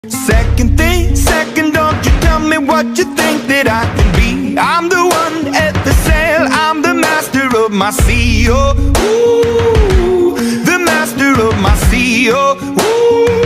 Second thing, second, don't you tell me what you think that I can be. I'm the one at the sail, I'm the master of my sea, oh, ooh, the master of my sea, oh, ooh.